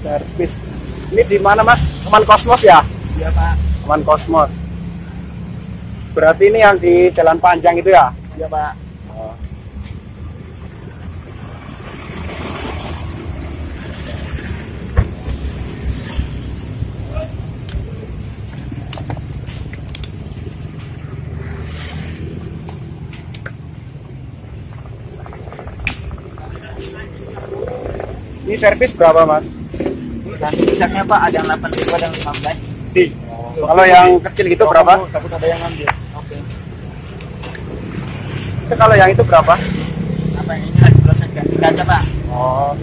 Servis. Ini di mana Mas? Aman Kosmos ya? Iya Pak. Aman Kosmos. Berarti ini yang di Jalan Panjang itu ya? Iya Pak. Oh. Ini servis berapa Mas? Ganti rusaknya Pak, ada yang 8.000, ada yang 15. Kalau yang kecil gitu berapa? Takut ada yang ngambil. Oke. Itu kalau yang itu berapa? Apa yang ini lagi proses ganti kaca Pak? Oh.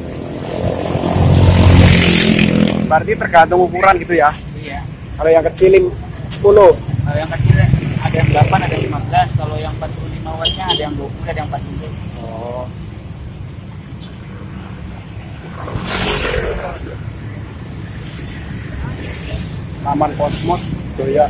Berarti tergantung ukuran gitu ya? Iya. Kalau yang kecil 10. Kalau yang kecil ada yang 8, ada yang 15. Kalau yang 45 wattnya ada yang 20, ada yang 40. Oh. Taman Kosmos Doya.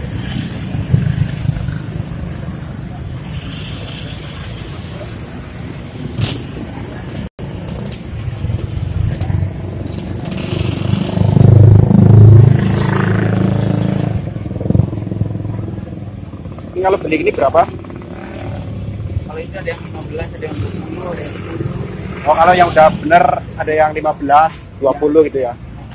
Ini kalau beli ini berapa? Kalau itu ada yang 15, ada yang 20, ada yang 10. Oh, kalau yang udah bener ada yang 15, 20 gitu ya.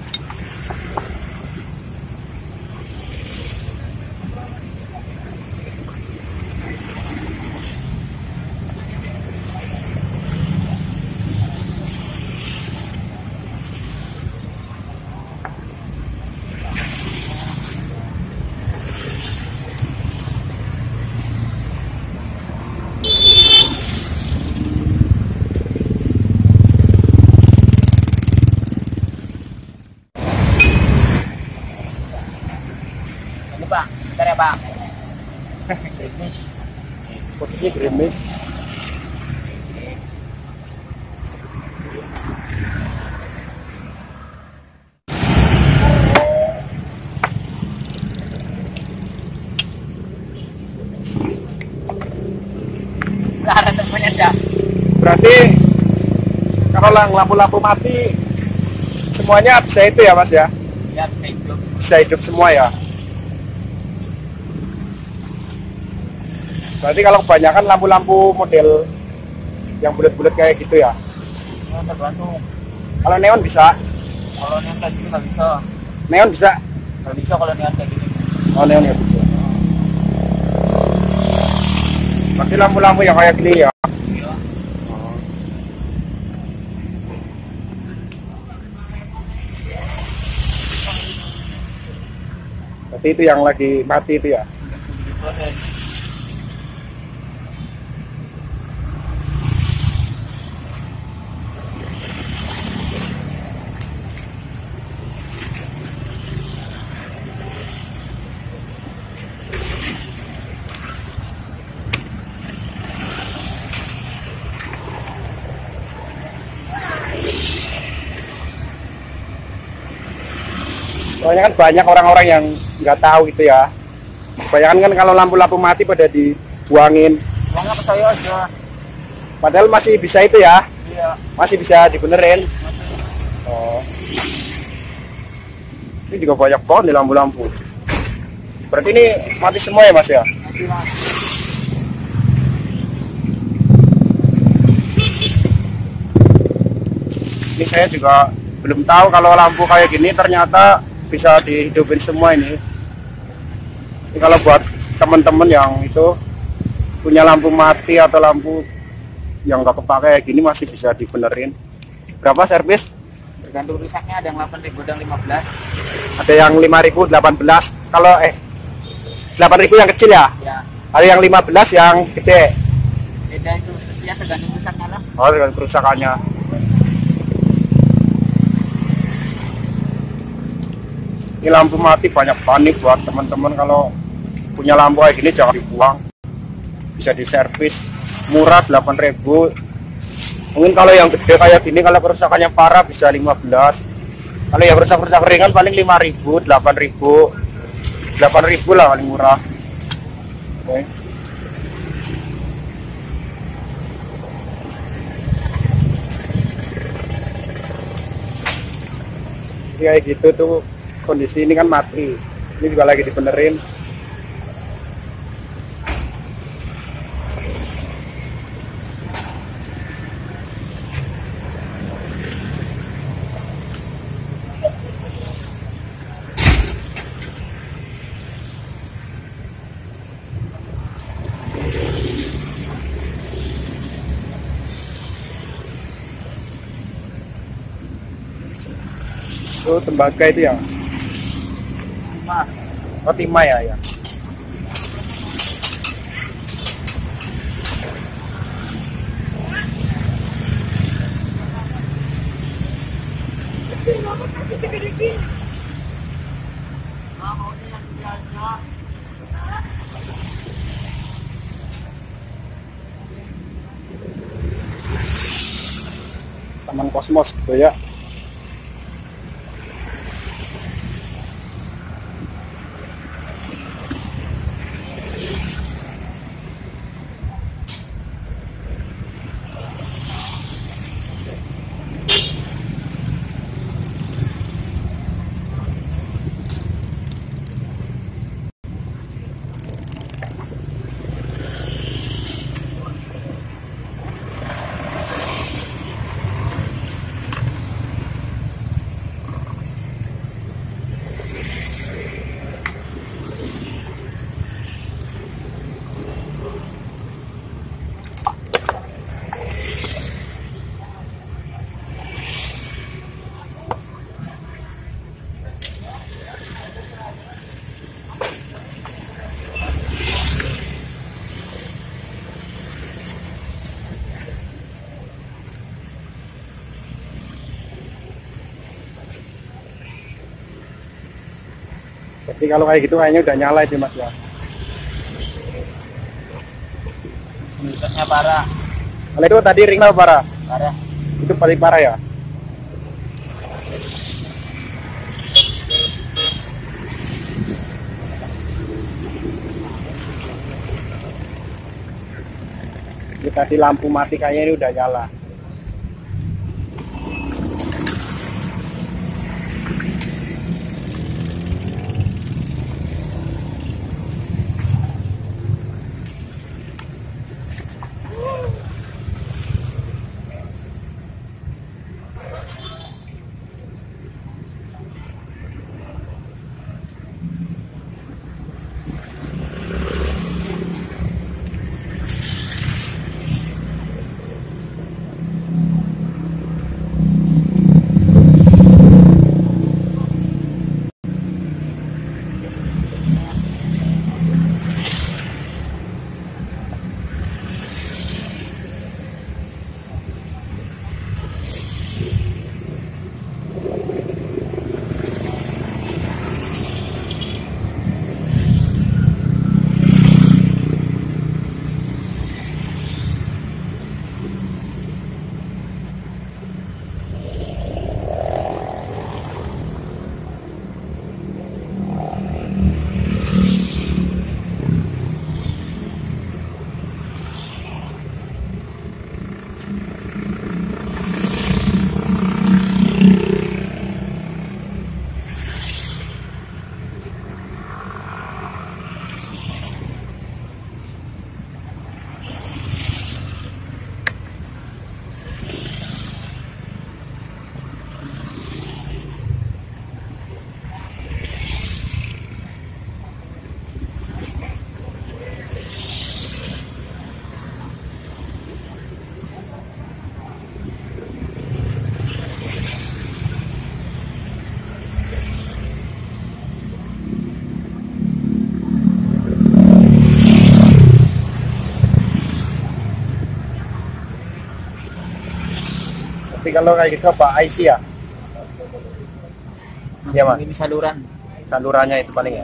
Ini Pak, bentar ya Pak. Gerimis. Posisi gerimis. Nggak ada temennya aja. Berarti kalau lampu-lampu mati semuanya bisa itu ya Mas ya? Ya, bisa hidup. Bisa hidup semua ya? Berarti kalau kebanyakan lampu-lampu model yang bulat-bulat kayak gitu ya? Oh, tergantung. Kalau neon bisa? Kalau neon kayak gini nggak bisa. Neon bisa? Nggak bisa kalau neon kayak gini. Oh, neon nggak bisa. Berarti lampu-lampu yang kayak gini ya? Iya. Berarti itu yang lagi mati itu ya? Proses. Soalnya kan banyak orang-orang yang nggak tahu gitu ya. Kebanyakan kan kalau lampu-lampu mati pada dibuangin. Uangnya ke saya aja. Padahal masih bisa itu ya? Iya. Masih bisa dibenerin. Oh. Ini juga banyak banget nih lampu-lampu. Berarti ini mati semua ya Mas ya? Nanti Mas. Ini saya juga belum tahu kalau lampu kayak gini ternyata bisa dihidupin semua ini. Ini kalau buat teman-teman yang itu punya lampu mati atau lampu yang nggak kepake kayak gini masih bisa dibenerin. Berapa servis? Tergantung rusaknya, ada yang 8.000, ada yang 15. Ada yang 5.000, 18. Kalau 8.000 yang kecil ya? Ya. Ada yang 15 yang gede. Beda itu, ya tergantung rusaknya lah. Oh, dengan kerusakannya. Ini lampu mati banyak panik buat teman-teman. Kalau punya lampu kayak gini jangan dibuang, bisa diservis murah 8.000. Mungkin kalau yang gede kayak gini kalau kerusakannya parah bisa 15. Kalau yang rusak-rusak ringan paling 5.000, 8.000. 8.000 lah paling murah. Oke. kayak gitu tuh, kondisi ini kan mati, ini juga lagi dibenerin. Itu tembaga itu ya, Cuma oh timah ya, ya. Taman Kosmos gitu ya. Jadi kalau kayak gitu kayaknya udah nyala itu mas ya. rusaknya parah. Kalau itu tadi ring apa parah? Parah. Itu paling parah ya. Ini tadi lampu mati kayaknya ini udah nyala. Tapi kalau kayak gitu apa IC ya? Iya mas. Ini saluran. Salurannya itu paling ya.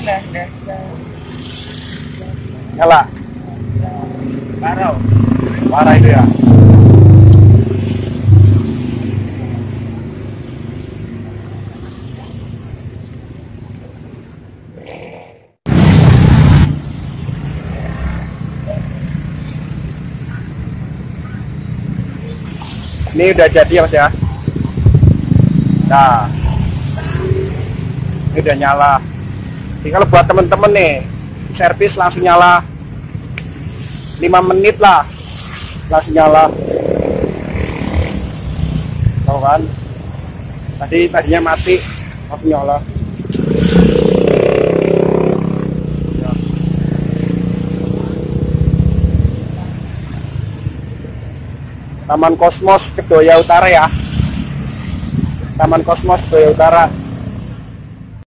Nyala. Parau. Parah itu ya. Ini udah jadi ya Mas ya. Nah, ini udah nyala. Tinggal buat temen-temen nih, servis langsung nyala. 5 menit lah langsung nyala. Tahu kan? Tadinya mati, langsung nyala. Taman Kosmos Kedoya Utara ya. Taman Kosmos Kedoya Utara.